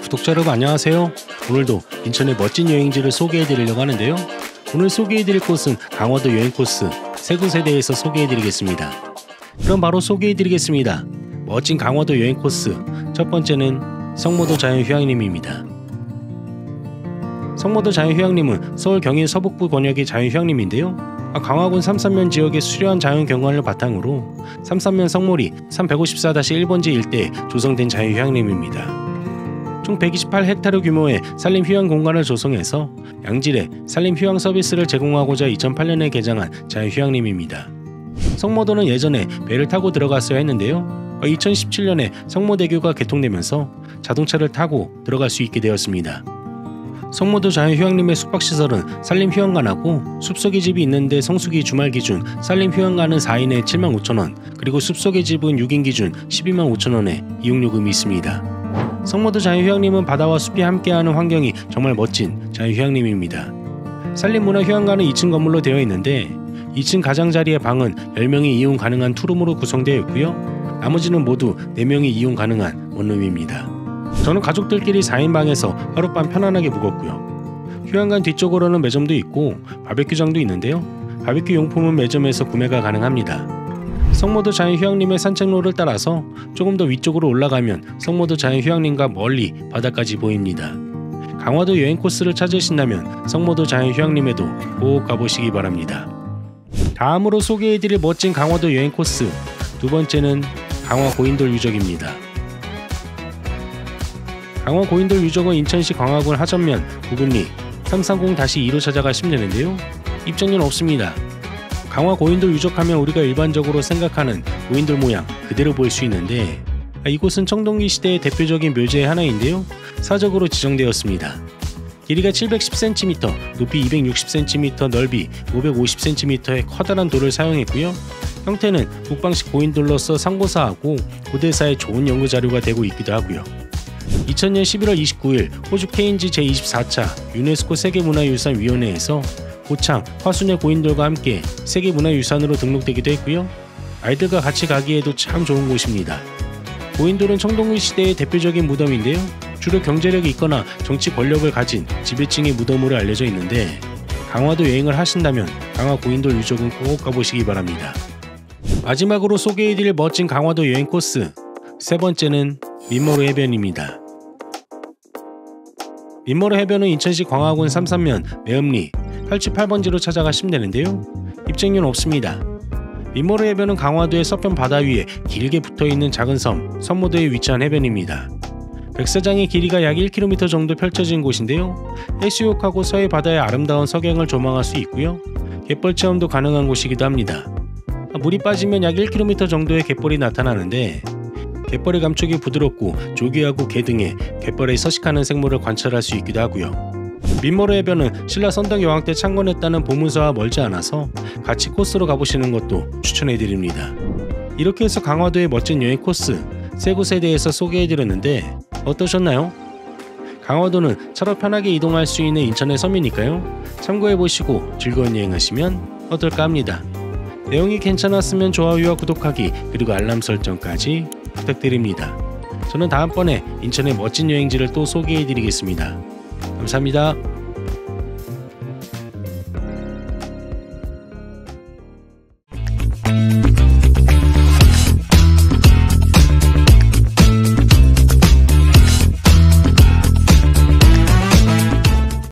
구독자 여러분 안녕하세요. 오늘도 인천의 멋진 여행지를 소개해드리려고 하는데요. 오늘 소개해드릴 곳은 강화도 여행 코스 세 곳에 대해서 소개해드리겠습니다. 그럼 바로 소개해드리겠습니다. 멋진 강화도 여행 코스 첫 번째는 성모도 자연휴양림입니다. 성모도 자연휴양림은 서울 경인 서북부 권역의 자연휴양림인데요. 강화군 삼산면 지역의 수려한 자연경관을 바탕으로 삼산면 성모리 354-1번지 일대에 조성된 자연휴양림입니다. 총 128헥타르 규모의 산림휴양 공간을 조성해서 양질의 산림휴양 서비스를 제공하고자 2008년에 개장한 자연휴양림입니다. 성모도는 예전에 배를 타고 들어갔어야 했는데요. 2017년에 성모대교가 개통되면서 자동차를 타고 들어갈 수 있게 되었습니다. 성모도 자연휴양림의 숙박시설은 산림휴양관하고 숲속의 집이 있는데 성수기 주말 기준 산림휴양관은 4인에 75,000원, 그리고 숲속의 집은 6인 기준 125,000원의 이용요금이 있습니다. 성모도 자연휴양림은 바다와 숲이 함께하는 환경이 정말 멋진 자연휴양림입니다. 산림문화휴양관은 2층 건물로 되어 있는데 2층 가장자리의 방은 10명이 이용 가능한 투룸으로 구성되어 있고요. 나머지는 모두 4명이 이용 가능한 원룸입니다. 저는 가족들끼리 4인 방에서 하룻밤 편안하게 묵었고요. 휴양관 뒤쪽으로는 매점도 있고 바베큐장도 있는데요. 바베큐 용품은 매점에서 구매가 가능합니다. 성모도 자연휴양림의 산책로를 따라서 조금 더 위쪽으로 올라가면 성모도 자연휴양림과 멀리 바다까지 보입니다. 강화도 여행 코스를 찾으신다면 성모도 자연휴양림에도 꼭 가보시기 바랍니다. 다음으로 소개해드릴 멋진 강화도 여행 코스 두 번째는 강화 고인돌 유적입니다. 강화 고인돌 유적은 인천시 광화군 하전면 구분리 330-2로 찾아가시면 되는데요. 입장료는 없습니다. 강화 고인돌 유적하면 우리가 일반적으로 생각하는 고인돌 모양 그대로 볼 수 있는데 이곳은 청동기 시대의 대표적인 묘지의 하나인데요. 사적으로 지정되었습니다. 길이가 710cm, 높이 260cm, 넓이 550cm의 커다란 돌을 사용했고요. 형태는 북방식 고인돌로서 상고사하고 고대사의 좋은 연구 자료가 되고 있기도 하고요. 2000년 11월 29일 호주 케인즈 제24차 유네스코 세계문화유산위원회에서 고창, 화순의 고인돌과 함께 세계문화유산으로 등록되기도 했고요. 아이들과 같이 가기에도 참 좋은 곳입니다. 고인돌은 청동기 시대의 대표적인 무덤인데요. 주로 경제력이 있거나 정치 권력을 가진 지배층의 무덤으로 알려져 있는데 강화도 여행을 하신다면 강화 고인돌 유적은 꼭 가보시기 바랍니다. 마지막으로 소개해드릴 멋진 강화도 여행 코스 세 번째는 민머루 해변입니다. 민머루 해변은 인천시 광화군 삼산면 매음리 88번지로 찾아가시면 되는데요. 입장료는 없습니다. 민머루 해변은 강화도의 서편 바다 위에 길게 붙어있는 작은 섬 선모도에 위치한 해변입니다. 백사장의 길이가 약 1km 정도 펼쳐진 곳인데요. 해수욕하고 서해 바다의 아름다운 석양을 조망할 수 있고요. 갯벌 체험도 가능한 곳이기도 합니다. 물이 빠지면 약 1km 정도의 갯벌이 나타나는데 갯벌의 감촉이 부드럽고 조개하고 게 등의 갯벌에 서식하는 생물을 관찰할 수 있기도 하고요. 민머루 해변은 신라 선덕 여왕 때 창건했다는 보문서와 멀지 않아서 같이 코스로 가보시는 것도 추천해드립니다. 이렇게 해서 강화도의 멋진 여행 코스 세 곳에 대해서 소개해드렸는데 어떠셨나요? 강화도는 차로 편하게 이동할 수 있는 인천의 섬이니까요. 참고해보시고 즐거운 여행하시면 어떨까 합니다. 내용이 괜찮았으면 좋아요와 구독하기 그리고 알람 설정까지 부탁드립니다. 저는 다음번에 인천의 멋진 여행지를 또 소개해드리겠습니다. 감사합니다.